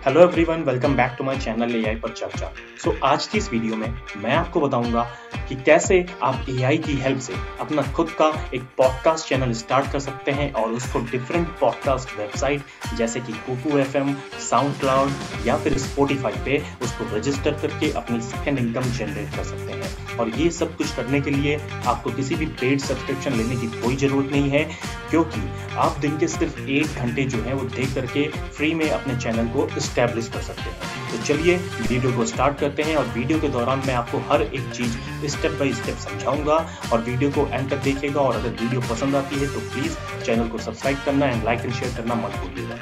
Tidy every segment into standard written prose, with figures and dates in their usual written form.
Hello everyone, welcome back to my channel AI पर चर्चा। आज की इस वीडियो में मैं आपको बताऊंगा कि कैसे आप एआई की हेल्प से अपना खुद का एक पॉडकास्ट चैनल स्टार्ट कर सकते हैं और उसको डिफरेंट पॉडकास्ट वेबसाइट जैसे कि कुकू एफएम, साउंड क्लाउड या फिर स्पॉटिफाई पे उसको रजिस्टर करके अपनी सेकेंड इनकम जनरेट कर सकते हैं। और ये सब कुछ करने के लिए आपको किसी भी पेड सब्सक्रिप्शन लेने की कोई ज़रूरत नहीं है, क्योंकि आप दिन के सिर्फ 1 घंटे जो है वो देख करके फ्री में अपने चैनल को एस्टैब्लिश कर सकते हैं। तो चलिए वीडियो को स्टार्ट करते हैं और वीडियो के दौरान मैं आपको हर एक चीज़ स्टेप बाय स्टेप समझाऊंगा और वीडियो को एंड तक देखिएगा। और अगर वीडियो पसंद आती है तो प्लीज़ चैनल को सब्सक्राइब करना एंड लाइक एंड शेयर करना मत भूलिएगा।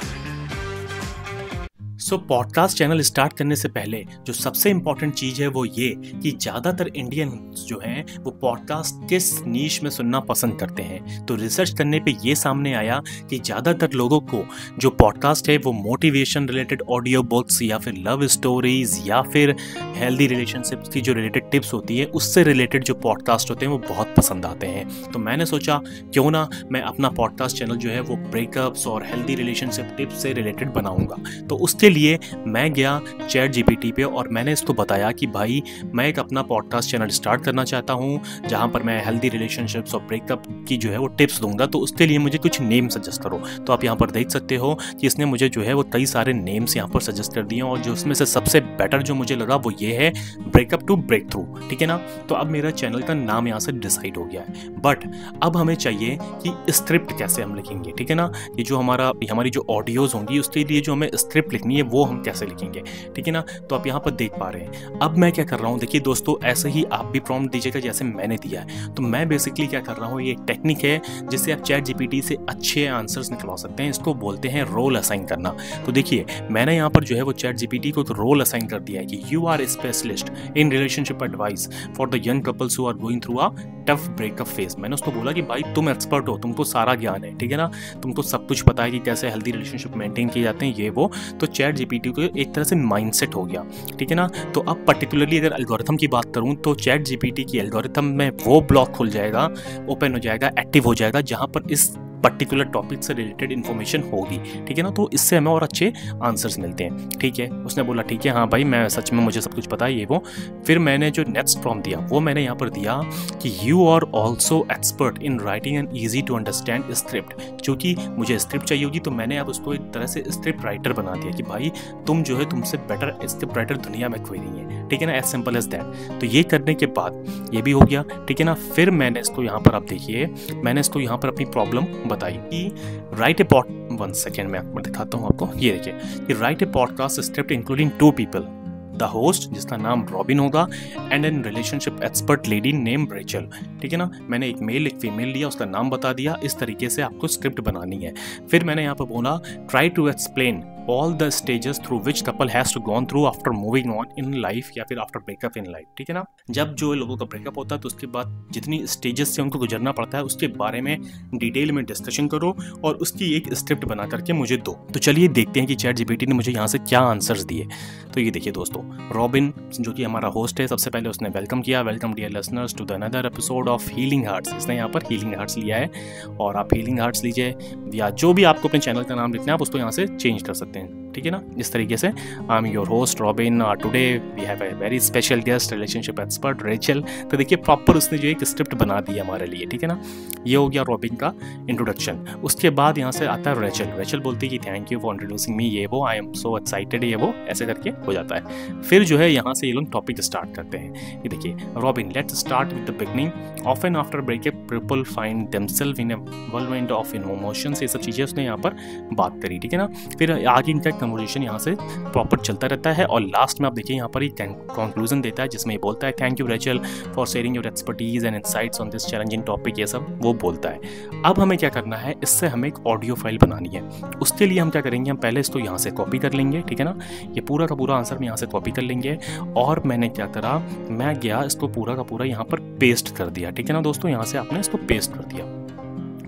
पॉडकास्ट चैनल स्टार्ट करने से पहले जो सबसे इम्पॉर्टेंट चीज़ है वो ये कि ज़्यादातर इंडियन जो हैं वो पॉडकास्ट किस नीश में सुनना पसंद करते हैं। तो रिसर्च करने पे ये सामने आया कि ज़्यादातर लोगों को जो पॉडकास्ट है वो मोटिवेशन रिलेटेड ऑडियो बुक्स या फिर लव स्टोरीज या फिर हेल्दी रिलेशनशिप्स की जो रिलेटेड टिप्स होती है उससे रिलेटेड जो पॉडकास्ट होते हैं वो बहुत पसंद आते हैं। तो मैंने सोचा क्यों ना मैं अपना पॉडकास्ट चैनल जो है वो ब्रेकअप्स और हेल्दी रिलेशनशिप टिप्स से रिलेटेड बनाऊंगा। तो उसके लिए मैं गया चैट जीपीटी पे और मैंने इसको बताया कि भाई मैं एक अपना पॉडकास्ट चैनल स्टार्ट करना चाहता हूं जहां पर मैं हेल्दी रिलेशनशिप्स और ब्रेकअप की जो है वो टिप्स दूंगा। तो उसके लिए मुझे कुछ नेम सजेस्ट करो। तो आप यहां पर देख सकते हो कि इसने मुझे जो है वो कई सारे नेम्स यहां पर सजेस्ट कर दिए और जो उसमें से सबसे बेटर जो मुझे लगा वो ये है ब्रेकअप टू ब्रेक थ्रू। ठीक है ना। तो अब मेरा चैनल का नाम यहाँ से डिसाइड हो गया है, बट अब हमें चाहिए कि स्क्रिप्ट कैसे हम लिखेंगे। ठीक है ना। ये जो हमारी जो ऑडियोज होंगी उसके लिए जो हमें स्क्रिप्ट लिखनी है वो हम कैसे लिखेंगे। ठीक है ना। तो आप यहाँ पर देख पा रहे हैं। अब मैं क्या कर रहा हूँ, देखिए दोस्तों, ऐसे ही आप भी प्रॉम्प्ट दीजिएगा जैसे मैंने दिया है। तो मैं बेसिकली क्या कर रहा हूँ, ये एक टेक्निक है जिससे आप चैट जीपीटी से अच्छे आंसर्स निकलवा सकते हैं। इसको बोलते हैं रोल असाइन करना। तो देखिए मैंने यहाँ पर जो है वो चैट जीपीटी को रोल असाइन कर दिया है कि you are specialist in relationship advice for the young couples who are going through a tough breakup phase. मैंने उसको बोला कि भाई तुम एक्सपर्ट हो, तुमको सारा ज्ञान है। ठीक है ना। तुमको सब कुछ पता है कि कैसे हेल्दी रिलेशनशिप मेंटेन किए जाते हैं, ये वो। तो चैट जीपीटी को एक तरह से माइंडसेट हो गया। ठीक है ना। तो अब पर्टिकुलरली अगर एल्गोरिथम की बात करूं तो चैट जीपीटी की एल्गोरिथम में वो ब्लॉक खुल जाएगा, ओपन हो जाएगा, एक्टिव हो जाएगा जहां पर इस पर्टिकुलर टॉपिक से रिलेटेड इन्फॉर्मेशन होगी। ठीक है ना। तो इससे हमें और अच्छे आंसर्स मिलते हैं। ठीक है। उसने बोला ठीक है, हाँ भाई मैं सच में मुझे सब कुछ पता है, ये वो। फिर मैंने जो नेक्स्ट प्रॉम्प्ट दिया वो मैंने यहाँ पर दिया कि you are also expert in writing an easy to understand script. क्योंकि मुझे स्क्रिप्ट चाहिए होगी तो मैंने अब उसको एक तरह से स्क्रिप्ट राइटर बना दिया कि भाई तुम जो है तुमसे बेटर स्क्रिप्ट राइटर दुनिया में कोई नहीं है। ठीक है ना। As simple as that. तो ये करने के बाद ये भी हो गया। ठीक है ना। फिर मैंने इसको यहाँ पर आप देखिए, मैंने इसको यहाँ पर अपनी प्रॉब्लम बताई कि राइट ए वन सेकेंड में आपको दिखाता हूँ आपको। ये देखिए कि write a podcast script including 2 people, the host जिसका नाम रॉबिन होगा and an relationship expert lady name Rachel. ठीक है ना। मैंने एक मेल एक फीमेल लिया, उसका नाम बता दिया। इस तरीके से आपको स्क्रिप्ट बनानी है। फिर मैंने यहाँ पर बोला try to explain all the stages through which couple has to gone through after moving on in life या फिर आफ्टर ब्रेकअप इन लाइफ। ठीक है ना। जब जो लोगों का ब्रेकअप होता है तो उसके बाद जितनी स्टेजेस से उनको गुजरना पड़ता है उसके बारे में डिटेल में डिस्कशन करो और उसकी एक स्क्रिप्ट बना करके मुझे दो। तो चलिए देखते हैं कि चैट जीपीटी ने मुझे यहाँ से क्या आंसर्स दिए। तो ये देखिए दोस्तों, रॉबिन जो कि हमारा होस्ट है, सबसे पहले उसने वेलकम किया, welcome dear listeners to the another episode of healing hearts. इसने यहाँ पर हीलिंग हार्ट्स लिया है और आप हीलिंग हार्ट्स लीजिए या जो भी आपको अपने चैनल का नाम लिखना है आप उसको यहाँ से चेंज कर सकते हैं। ठीक है ना। इस तरीके से I am your host Robin, today we have a very special guest relationship expert Rachel. तो देखिए प्रॉपर उसने जो एक स्क्रिप्ट बना दी हमारे लिए। ठीक है ना। ये हो गया रॉबिन का इंट्रोडक्शन। उसके बाद यहाँ से आता है रेचल। रेचल बोलती है कि thank you for introducing me, ये वो, आई एम सो एक्साइटेड, ये वो, ऐसे करके हो जाता है। फिर जो है यहाँ से ये लोग टॉपिक स्टार्ट करते हैं। ये देखिए Robin, let's start with the beginning. Often after breakup people find themselves in a whirlwind of emotions. ये सब चीज़ें उसने यहाँ पर बात करी। ठीक है ना। फिर आगे इनका कन्वर्सेशन यहाँ से प्रॉपर चलता रहता है और लास्ट में आप देखिए यहाँ पर एक कंक्लूजन देता है जिसमें ये बोलता है thank you Rachel for sharing your expertise and insights on this challenging topic. ये सब वो बोलता है। अब हमें क्या करना है, इससे हमें एक ऑडियो फाइल बनानी है। उसके लिए हम क्या करेंगे, हम पहले इसको यहाँ से कॉपी कर लेंगे। ठीक है ना। ये पूरा का पूरा आंसर हम यहाँ से कॉपी कर लेंगे और मैंने क्या करा, मैं गया इसको पूरा का पूरा यहाँ पर पेस्ट कर दिया। ठीक है ना दोस्तों, यहाँ से आपने इसको पेस्ट कर दिया।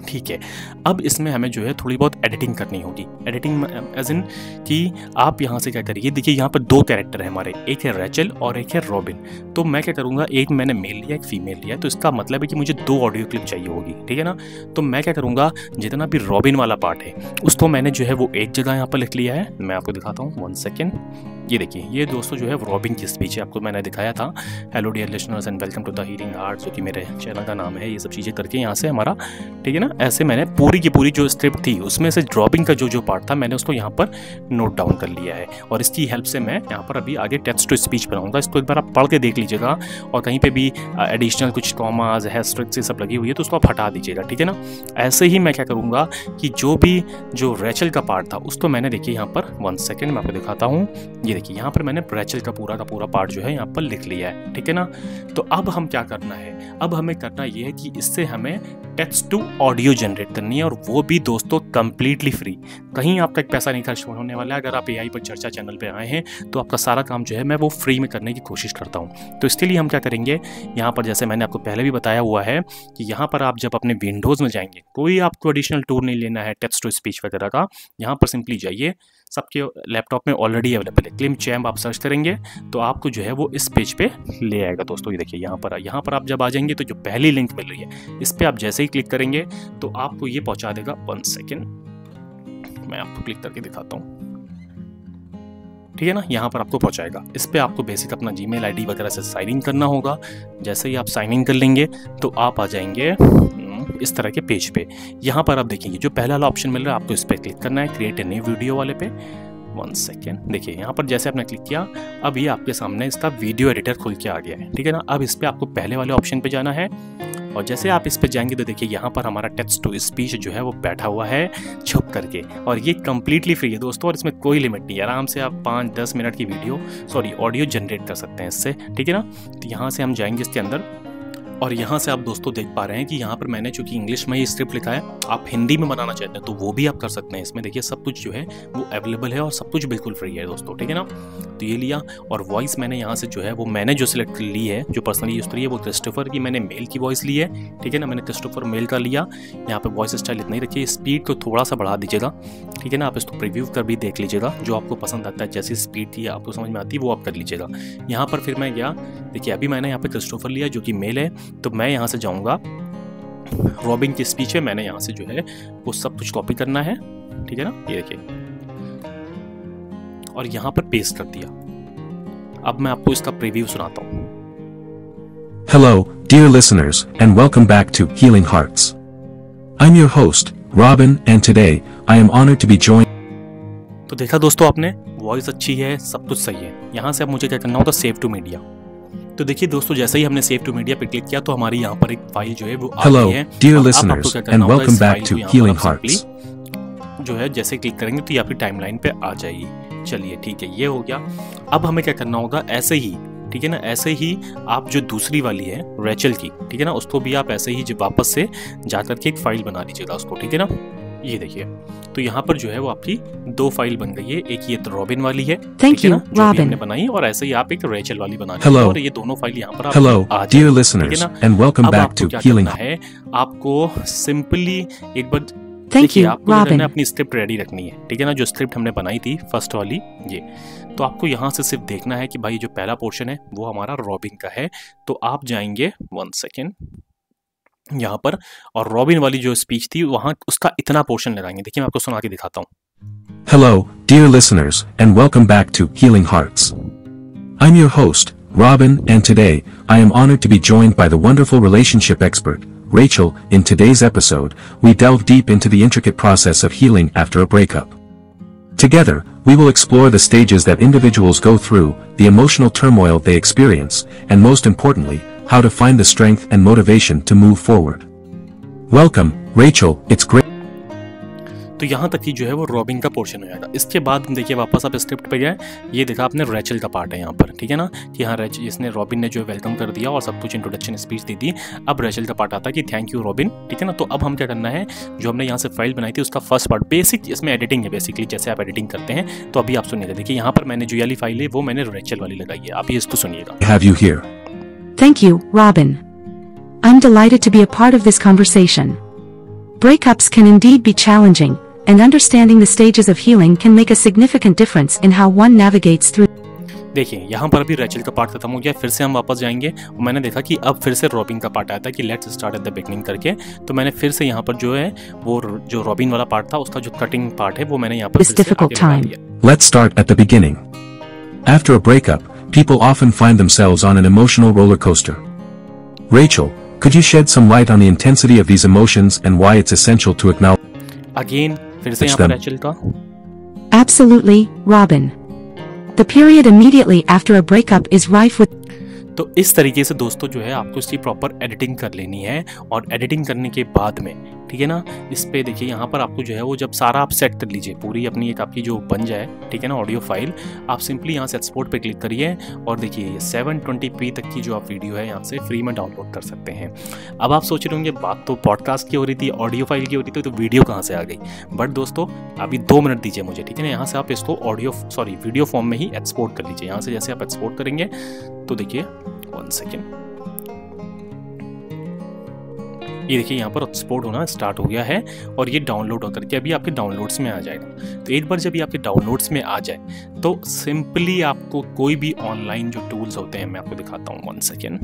ठीक है। अब इसमें हमें जो है थोड़ी बहुत एडिटिंग करनी होगी। एडिटिंग एज इन कि आप यहाँ से क्या करिए, देखिए यहाँ पर 2 कैरेक्टर है हमारे, एक है रैचल और एक है रॉबिन। तो मैं क्या करूँगा, एक मैंने मेल लिया, एक फीमेल लिया, तो इसका मतलब है कि मुझे 2 ऑडियो क्लिप चाहिए होगी, ठीक है ना। तो मैं क्या करूँगा, जितना भी रॉबिन वाला पार्ट है उसको मैंने जो है वो एक जगह यहाँ पर लिख लिया है। मैं आपको दिखाता हूँ, 1 सेकेंड। ये देखिए, ये दोस्तों जो है रॉबिन की स्पीच है, आपको मैंने दिखाया था, hello dear listeners and welcome to the healing heart, जो कि मेरे चैनल का नाम है। ये सब चीज़ें करके यहाँ से हमारा, ठीक है ना, ऐसे मैंने पूरी की पूरी जो स्क्रिप्ट थी उसमें से रॉबिन का जो पार्ट था मैंने उसको यहाँ पर नोट डाउन कर लिया है। और इसकी हेल्प से मैं यहाँ पर अभी आगे टेक्स्ट टू स्पीच बनाऊंगा। इसको एक बार आप पढ़ के देख लीजिएगा, और कहीं पे भी एडिशनल कुछ कॉमाज हैशटैग्स ये सब लगी हुई है तो उसको आप हटा दीजिएगा, ठीक है ना। ऐसे ही मैं क्या करूँगा कि जो रैचल का पार्ट था उसको मैंने, देखिए यहाँ पर 1 सेकेंड मैं आपको दिखाता हूँ। ये देखिए यहाँ पर मैंने रैचल का पूरा पार्ट जो है यहाँ पर लिख लिया है, ठीक है ना। तो अब हम क्या करना है, अब हमें करना ये है कि इससे हमें टेक्स्ट टू ऑडियो जनरेट करनी है, और वो भी दोस्तों कंप्लीटली फ्री। कहीं आपका एक पैसा नहीं खर्च होने वाला है। अगर आप AI पर चर्चा चैनल पे आए हैं तो आपका सारा काम जो है मैं वो फ्री में करने की कोशिश करता हूँ। तो इसके लिए हम क्या करेंगे, यहाँ पर जैसे मैंने आपको पहले भी बताया हुआ है कि यहाँ पर आप जब अपने विंडोज़ में जाएंगे, कोई आपको एडिशनल टूल नहीं लेना है टेक्स्ट टू स्पीच वगैरह का। यहाँ पर सिंपली जाइए, सबके लैपटॉप में ऑलरेडी अवेलेबल है, क्लिपचैम्प आप सर्च करेंगे तो आपको जो है वो इस पेज पे ले आएगा दोस्तों। ये देखिए यहाँ पर आप जब आ जाएंगे तो जो पहली लिंक मिल रही है इस पे आप जैसे ही क्लिक करेंगे तो आपको ये पहुंचा देगा। 1 सेकेंड मैं आपको क्लिक करके दिखाता हूँ, ठीक है ना। यहाँ पर आपको पहुंचाएगा, इस पे आपको बेसिक अपना जीमेल आईडी वगैरह से साइन इन करना होगा। जैसे ही आप साइन इन कर लेंगे तो आप आ जाएंगे इस तरह के पेज पे। यहाँ पर आप देखेंगे जो पहला वाला ऑप्शन मिल रहा है, आपको इस पर क्लिक करना है, क्रिएट ए न्यू वीडियो वाले पे। 1 सेकेंड, देखिए यहाँ पर जैसे आपने क्लिक किया अब ये आपके सामने इसका वीडियो एडिटर खुल के आ गया है, ठीक है ना। अब इस पर आपको पहले वाले ऑप्शन पे जाना है, और जैसे आप इस पे जाएंगे तो देखिए यहाँ पर हमारा टेक्स्ट टू स्पीच जो है वो बैठा हुआ है छुप करके, और ये कम्प्लीटली फ्री है दोस्तों, और इसमें कोई लिमिट नहीं है। आराम से आप 5-10 मिनट की ऑडियो जनरेट कर सकते हैं इससे, ठीक है ना। तो यहाँ से हम जाएंगे इसके अंदर, और यहाँ से आप दोस्तों देख पा रहे हैं कि यहाँ पर मैंने चूंकि इंग्लिश में ये स्क्रिप्ट लिखा है, आप हिंदी में बनाना चाहते हैं तो वो भी आप कर सकते हैं। इसमें देखिए सब कुछ जो है वो अवेलेबल है और सब कुछ बिल्कुल फ्री है दोस्तों, ठीक है ना। तो ये लिया, और वॉइस मैंने यहाँ से जो है वो मैंने जो सिलेक्ट ली है, जो पर्सनली यूज करी है वो क्रिस्टोफर की मैंने मेल की वॉइस ली है, ठीक है ना। मैंने क्रिस्टोफर मेल का लिया। यहाँ पर वॉइस स्टाइल इतना ही रखिए, स्पीड को थोड़ा सा बढ़ा दीजिएगा, ठीक है ना। आप इसको प्रीव्यू कर भी देख लीजिएगा, जो आपको पसंद आता है, जैसी स्पीड थी आपको समझ में आती है वो आप कर लीजिएगा। यहाँ पर फिर मैं गया, देखिए अभी मैंने यहाँ पे क्रिस्टोफर लिया जो कि मेल है, तो मैं यहाँ से जाऊँगा रॉबिन की स्पीच है, मैंने यहाँ से जो है वो सब कुछ कॉपी करना है, ठीक है ना। ये देखिए, और यहाँ पर पेस्ट कर दिया। अब मैं आपको इसका प्रीव्यू सुनाता हूँ। Hello, dear listeners, and welcome back to Healing Hearts. I'm your host, Robin, and today I am honored to be joined. तो देखा दोस्तों आपने, वॉइस अच्छी है, सब कुछ सही है। यहाँ से अब मुझे क्या करना होगा, सेव टू मीडिया। तो देखिए दोस्तों, जैसे ही हमने सेव टू मीडिया पे क्लिक किया तो हमारी यहाँ पर एक फाइल जो है वो आ गई है। Dear listeners, and welcome back to Healing Hearts. जो है जैसे क्लिक करेंगे तो ये आपकी टाइमलाइन पे आ जाएगी। चलिए ठीक है, ये हो गया। अब हमें क्या करना होगा, ऐसे ही, ठीक है ना, ऐसे ही आप जो दूसरी वाली है रैचल की, ठीक है ना, उसको भी आप ऐसे ही जब वापस से जाकर के एक फाइल बना लीजिएगा उसको, ठीक है ना। ये देखिए, तो यहाँ पर जो है वो आपकी 2 फाइल बन गई है, एक ये तो रॉबिन वाली है, ठीक है ना, जो भी हमने बनाई, और ऐसे ही आप एक रैचल वाली बना लीजिए, और ये दोनों फाइल यहाँ पर आप dear listeners, and welcome back to Healing है। आपको सिंपली एक बार देखिए, आपको अपनी स्क्रिप्ट रेडी रखनी है, ठीक है ना। जो स्क्रिप्ट हमने बनाई थी फर्स्ट वाली, ये तो आपको यहाँ से सिर्फ देखना है कि भाई जो पहला पोर्शन है वो हमारा रॉबिन का है। तो आप जाएंगे 1 सेकेंड यहाँ पर, और रॉबिन वाली जो स्पीच थी वहाँ उसका इतना पोर्शन लगाएंगे। देखिए मैं आपको सुना के दिखाता हूँ। Hello, dear listeners, and welcome back to Healing Hearts. I'm your host, Robin, and today I am honored to be joined by the wonderful relationship expert, Rachel. In today's episode, we delve deep into the intricate process of healing after a breakup. Together, we will explore the stages that individuals go through, the emotional turmoil they experience, and most importantly, how to find the strength and motivation to move forward. Welcome, Rachel. It's great. तो यहाँ तक ही जो है वो robin का portion हो जाएगा। इसके बाद देखिए वापस आप स्क्रिप्ट पे गए, ये देखा आपने रैचल का पार्ट है यहाँ पर, ठीक है ना, कि हाँ इसने रॉबिन ने जो वेलकम कर दिया और सब कुछ इंट्रोडक्शन स्पीच दी थी। अब रैचल का पार्ट आता है कि थैंक यू रॉबिन, ठीक है ना। तो अब हम क्या करना है, जो हमने यहाँ से फाइल बनाई थी उसका फर्स्ट पार्ट, बेसिक इसमें एडिटिंग है बेसिकली, जैसे आप एडिटिंग करते हैं। तो अभी आप सुनिएगा, देखिए यहाँ पर मैंने जो वाली फाइल है वो मैंने रैचल वाली लगाई है, आप ये इसको सुनिएगा। Have you here? Thank you, Robin. I'm delighted to be a part of this conversation. Breakups can indeed be challenging, and understanding the stages of healing can make a significant difference in how one navigates through. देखिए यहाँ पर अभी Rachel का part खत्म हो गया, फिर से हम वापस जाएंगे और मैंने देखा कि अब फिर से रॉबिन का पार्ट आता है कि let's start at the beginning करके, तो मैंने फिर से यहाँ पर जो है वो जो रॉबिन वाला पार्ट था उसका जो कटिंग पार्ट है वो मैंने यहाँ पर This difficult time. Let's start at the beginning. After a breakup, people often find themselves on an emotional roller coaster. Rachel, could you shed some light on the intensity of these emotions and why it's essential to acknowledge again फिर से यहाँ पर Rachel का Absolutely, Robin. The period immediately after a breakup is rife with. तो इस तरीके से दोस्तों जो है आपको इसकी प्रॉपर एडिटिंग कर लेनी है और एडिटिंग करने के बाद में, ठीक है ना, इस पे देखिए यहाँ पर आपको जो है वो जब सारा आप सेट कर लीजिए पूरी अपनी एक आपकी जो बन जाए, ठीक है ना, ऑडियो फाइल, आप सिंपली यहाँ से एक्सपोर्ट पे क्लिक करिए और देखिए ये 720p तक की जो आप वीडियो है यहाँ से फ्री में डाउनलोड कर सकते हैं। अब आप सोच रहे होंगे बात तो पॉडकास्ट की हो रही थी, ऑडियो फाइल की हो रही थी, तो वीडियो कहाँ से आ गई, बट दोस्तों अभी 2 मिनट दीजिए मुझे, ठीक है ना, यहाँ से आप इसको वीडियो फॉर्म में ही एक्सपोर्ट कर लीजिए। यहाँ से जैसे आप एक्सपोर्ट करेंगे तो देखिए 1 सेकेंड, ये देखिए यहाँ पर एक्सपोर्ट होना स्टार्ट हो गया है और ये डाउनलोड होकर के अभी आपके डाउनलोड्स में आ जाएगा। तो एक बार जब ये आपके डाउनलोड्स में आ जाए तो सिंपली आपको कोई भी ऑनलाइन जो टूल्स होते हैं मैं आपको दिखाता हूँ, 1 सेकेंड,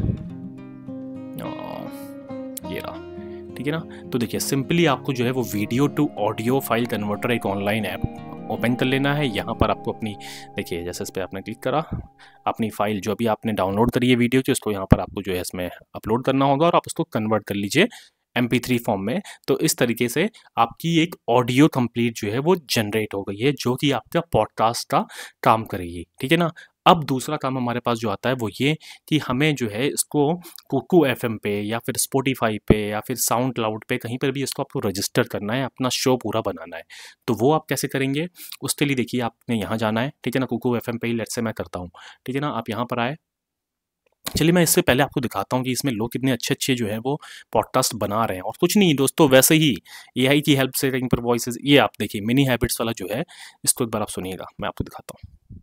ये रहा, ठीक है ना। तो देखिए सिंपली आपको जो है वो video to audio file converter एक ऑनलाइन ऐप ओपन कर लेना है। यहाँ पर आपको अपनी देखिए जैसे इस पर आपने क्लिक करा, अपनी फाइल जो अभी आपने डाउनलोड करी है वीडियो की उसको यहाँ पर आपको जो है इसमें अपलोड करना होगा और आप उसको कन्वर्ट कर लीजिए MP3 फॉर्म में। तो इस तरीके से आपकी एक ऑडियो कंप्लीट जो है वो जनरेट हो गई है जो कि आपका पॉडकास्ट का काम करेगी, ठीक है ना। अब दूसरा काम हमारे पास जो आता है वो ये कि हमें जो है इसको कुकू FM पे या फिर स्पॉटिफाई पे या फिर साउंड क्लाउड पे कहीं पर भी इसको आपको रजिस्टर करना है, अपना शो पूरा बनाना है। तो वो आप कैसे करेंगे, उसके लिए देखिए आपने यहाँ जाना है, ठीक है ना, कुकू FM पे ही लेट्स से मैं करता हूँ, ठीक है ना। आप यहाँ पर आए, चलिए मैं इससे पहले आपको दिखाता हूँ कि इसमें लोग कितने अच्छे अच्छे जो है वो पॉडकास्ट बना रहे हैं और कुछ नहीं दोस्तों, वैसे ही AI की हेल्प से कहीं पर वॉइसेस, ये आप देखिए मिनी हैबिट्स वाला जो है इसको एक बार आप सुनिएगा, मैं आपको दिखाता हूँ।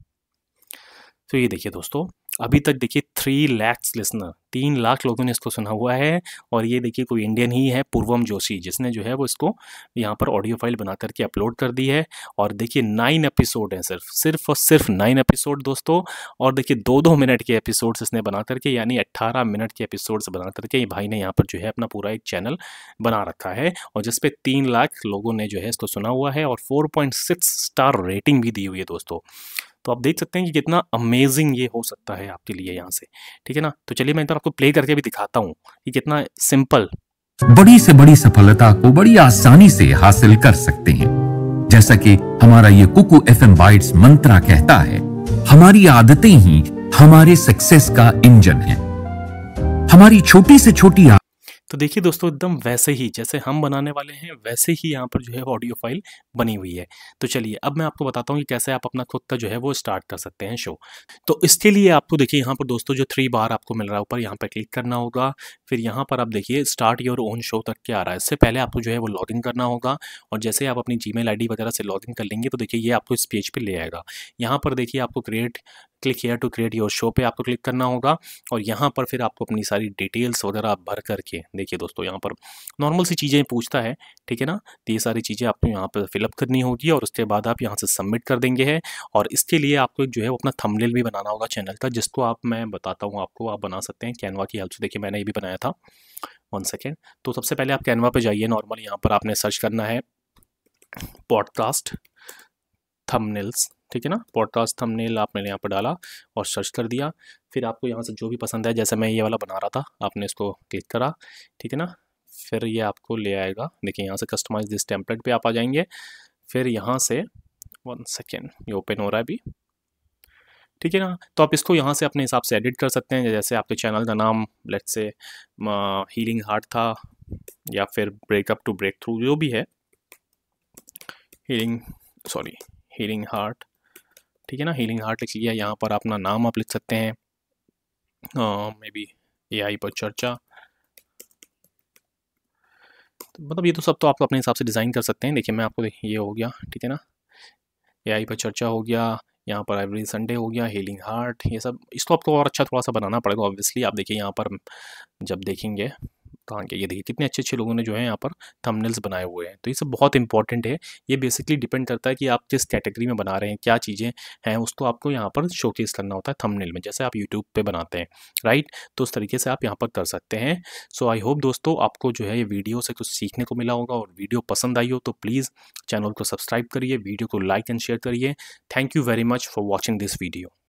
तो ये देखिए दोस्तों अभी तक देखिए 3 लाख लिसनर, 3 लाख लोगों ने इसको सुना हुआ है और ये देखिए कोई इंडियन ही है, पूर्वम जोशी, जिसने जो है वो इसको यहाँ पर ऑडियो फाइल बना करके अपलोड कर दी है। और देखिए 9 एपिसोड हैं, सिर्फ और सिर्फ 9 एपिसोड दोस्तों। और देखिए 2-2 मिनट के एपिसोड्स इसने बना करके, यानी 18 मिनट के एपिसोड्स बना करके ये भाई ने यहाँ पर जो है अपना पूरा एक चैनल बना रखा है और जिसपे 3 लाख लोगों ने जो है इसको सुना हुआ है और 4.6 स्टार रेटिंग भी दी हुई है दोस्तों। तो आप देख सकते हैं कि कितना अमेजिंग ये हो सकता है आपके लिए यहाँ से, ठीक है ना। तो चलिए मैं इधर आपको प्ले करके भी दिखाता हूँ कि कितना सिंपल, बड़ी से बड़ी सफलता को बड़ी आसानी से हासिल कर सकते हैं। जैसा कि हमारा ये कुकू FM बाइट्स मंत्रा कहता है, हमारी आदतें ही हमारे सक्सेस का इंजन है। हमारी छोटी से छोटी तो देखिए दोस्तों एकदम वैसे ही जैसे हम बनाने वाले हैं वैसे ही यहाँ पर जो है ऑडियो फाइल बनी हुई है। तो चलिए अब मैं आपको बताता हूँ कि कैसे आप अपना खुद का जो है वो स्टार्ट कर सकते हैं शो। तो इसके लिए आपको देखिए यहाँ पर दोस्तों जो 3 बार आपको मिल रहा है ऊपर, यहाँ पर क्लिक करना होगा। फिर यहाँ पर आप देखिए स्टार्ट योर ओन शो तक के आ रहा है। इससे पहले आपको जो है वो लॉगिन करना होगा और जैसे आप अपनी जीमेल ID वगैरह से लॉगिन कर लेंगे तो देखिए ये आपको इस पेज पर ले आएगा। यहाँ पर देखिए आपको click here to create your show पे आपको क्लिक करना होगा और यहाँ पर फिर आपको अपनी सारी डिटेल्स वगैरह भर करके देखिए दोस्तों यहाँ पर नॉर्मल सी चीज़ें पूछता है, ठीक है ना। तो ये सारी चीज़ें आपको यहाँ पर फिलअप करनी होगी और उसके बाद आप यहाँ से सबमिट कर देंगे है। और इसके लिए आपको जो है वो अपना थंबनेल भी बनाना होगा चैनल का, जिसको आप मैं बताता हूँ आपको, आप बना सकते हैं कैनवा की हेल्प से। देखिए मैंने ये भी बनाया था, 1 सेकेंड। तो सबसे पहले आप कैनवा पर जाइए, नॉर्मल यहाँ पर आपने सर्च करना है पॉडकास्ट थंबनेल्स, ठीक है ना। पॉडकास्ट थंबनेल आपने यहाँ पर डाला और सर्च कर दिया। फिर आपको यहाँ से जो भी पसंद है, जैसे मैं ये वाला बना रहा था, आपने इसको क्लिक करा, ठीक है ना। फिर ये आपको ले आएगा, देखिए यहाँ से कस्टमाइज दिस टेम्पलेट पे आप आ जाएंगे। फिर यहाँ से 1 सेकेंड ये ओपन हो रहा है अभी, ठीक है ना। तो आप इसको यहाँ से अपने हिसाब से एडिट कर सकते हैं। जैसे आपके चैनल का नाम लेट्स से हीलिंग हार्ट था या फिर ब्रेकअप टू ब्रेक थ्रू, जो भी है, हीलिंग हार्ट, ठीक है ना। हीलिंग हार्ट लिख लिया। यहाँ पर अपना नाम आप लिख सकते हैं, मे बी AI पर चर्चा। मतलब ये तो सब तो आप अपने हिसाब से डिज़ाइन कर सकते हैं। देखिए मैं आपको ये हो गया, ठीक है ना, AI पर चर्चा हो गया, यहाँ पर एवरी संडे हो गया, हीलिंग हार्ट, ये सब। इसको आपको और अच्छा थोड़ा सा बनाना पड़ेगा ऑब्वियसली। आप देखिए यहाँ पर जब देखेंगे कहाँ गया, ये देखिए कितने अच्छे अच्छे लोगों ने जो है यहाँ पर थंबनेल्स बनाए हुए हैं। तो ये सब बहुत इंपॉर्टेंट है। ये बेसिकली डिपेंड करता है कि आप किस कैटेगरी में बना रहे हैं, क्या चीज़ें हैं, उसको आपको यहाँ पर शोकेस करना होता है थंबनेल में, जैसे आप यूट्यूब पे बनाते हैं, राइट। तो उस तरीके से आप यहाँ पर कर सकते हैं। सो आई होप दोस्तों आपको जो है ये वीडियो से कुछ सीखने को मिला होगा, और वीडियो पसंद आई हो तो प्लीज़ चैनल को सब्सक्राइब करिए, वीडियो को लाइक एंड शेयर करिए। Thank you very much for watching this video.